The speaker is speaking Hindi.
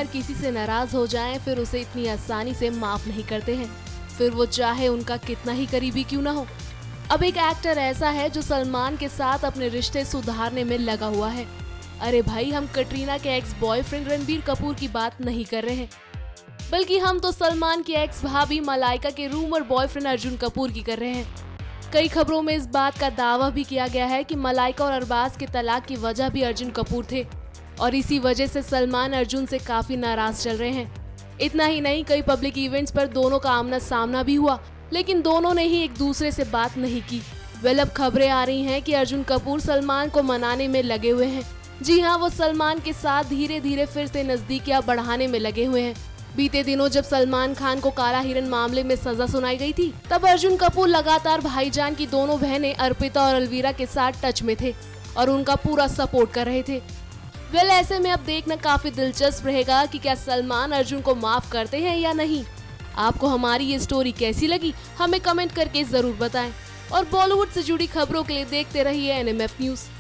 किसी से नाराज हो जाएं, फिर उसे इतनी आसानी से माफ नहीं करते हैं, फिर वो चाहे उनका कितना ही करीबी क्यों ना हो। अब एक एक्टर ऐसा है जो सलमान के साथ अपने रिश्ते सुधारने में लगा हुआ है। अरे भाई, हम कटरीना के एक्स बॉयफ्रेंड रणबीर कपूर की बात नहीं कर रहे हैं, बल्कि हम तो सलमान की एक्स भाभी मलाइका के रूमर बॉयफ्रेंड अर्जुन कपूर की कर रहे हैं। कई खबरों में इस बात का दावा भी किया गया है कि मलाइका और अरबाज के तलाक की वजह भी अर्जुन कपूर थे और इसी वजह से सलमान अर्जुन से काफी नाराज चल रहे हैं। इतना ही नहीं, कई पब्लिक इवेंट्स पर दोनों का आमना सामना भी हुआ, लेकिन दोनों ने ही एक दूसरे से बात नहीं की। अब खबरें आ रही हैं कि अर्जुन कपूर सलमान को मनाने में लगे हुए हैं। जी हाँ, वो सलमान के साथ धीरे धीरे फिर से नजदीकियां बढ़ाने में लगे हुए हैं। बीते दिनों जब सलमान खान को काला हिरन मामले में सजा सुनाई गई थी, तब अर्जुन कपूर लगातार भाईजान की दोनों बहनें अर्पिता और अलवीरा के साथ टच में थे और उनका पूरा सपोर्ट कर रहे थे। ऐसे में अब देखना काफी दिलचस्प रहेगा कि क्या सलमान अर्जुन को माफ करते हैं या नहीं। आपको हमारी ये स्टोरी कैसी लगी, हमें कमेंट करके जरूर बताएं और बॉलीवुड से जुड़ी खबरों के लिए देखते रहिए NMF न्यूज।